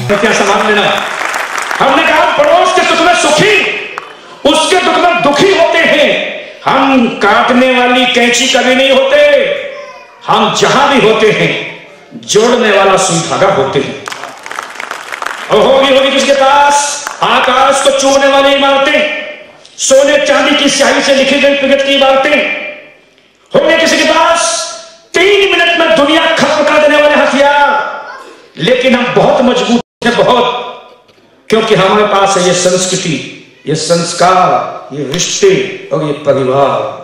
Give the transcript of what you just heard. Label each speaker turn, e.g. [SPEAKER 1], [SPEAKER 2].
[SPEAKER 1] क्या सामान लेना। हमने कहा पड़ोस के सुख में सुखी, उसके दुख में दुखी होते हैं। हम काटने वाली कैंची कभी नहीं होते, हम जहां भी होते हैं जोड़ने वाला सुई धागा होते हैं। और होगी किसके पास आकाश को चूमने वाली इमारतें, सोने चांदी की स्याही से लिखी गई प्रगति की इमारतें, होंगे किसी के पास 3 मिनट में दुनिया खत्म कर देने वाले हथियार। लेकिन हम बहुत मजबूत हैं, बहुत, क्योंकि हमारे पास है ये संस्कृति, ये संस्कार, ये रिश्ते और ये परिवार।